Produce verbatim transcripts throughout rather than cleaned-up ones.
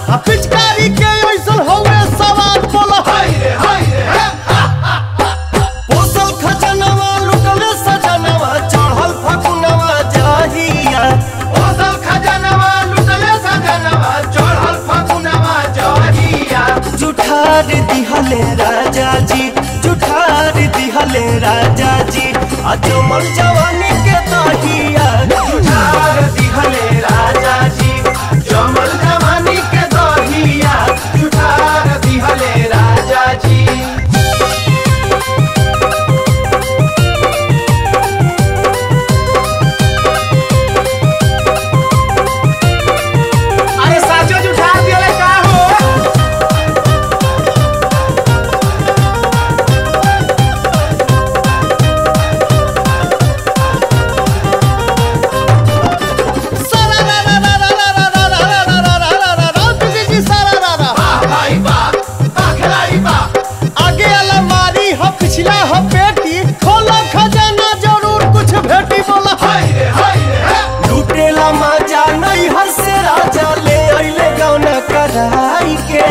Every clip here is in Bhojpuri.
पिचकारी के ऐसन होवे सवार बोला हाय रे हाय रे पोसल खजनवा लुटले सजनवा चढ़ल फगुनवा जाहिया पोसल खजनवा लुटले सजनवा चढ़ल फगुनवा जाहिया जुठार दिहले राजा जी जुठार दिहले राजा जी अजमल जवानी के दहिया जुठार दिहले राजा जी जमल जवानी के दहिया जुठार दिहले राजा जी अरे साचो जुठार दिहले का हो पिछला हो बेटी खोला खजाना जरूर कुछ भेटी बोला हाय रे हाय रे लुटेला मजा नहीं हर से राजा ले आइले गौना कराई के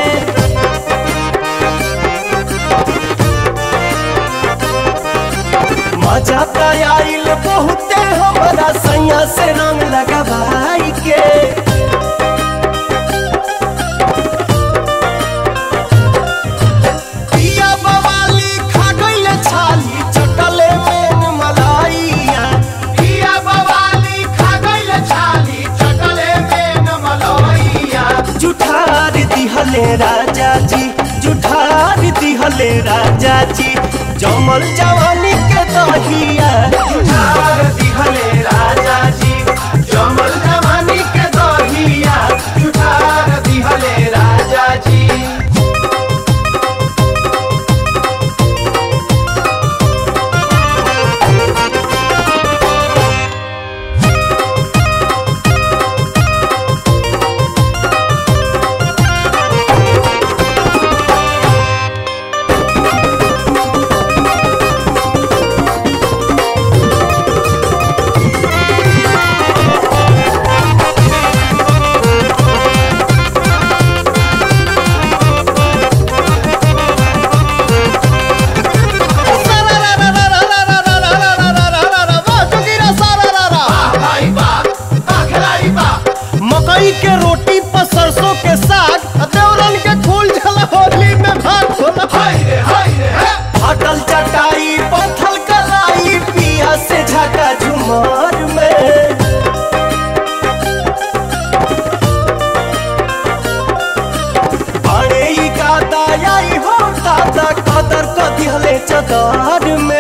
मजा त आइल बहुते हमरा सैया से रंग लगावाई के जुठार दिहले राजा जी जुठार दिहले राजा जी जमल जवानी के दहिया जुठार दिहले राजा जी जमल जवानी के दहिया जुठार दिहले राजा जी मकई के रोटी पर सरसों के साग देवरन के फूल झला होली में भाग होला हाय रे हाय रे हटल चटाई पत्थल कलाई पिया से झका झुमार में बड़े ही का दाई हो दादा कदर क दिहले चदार में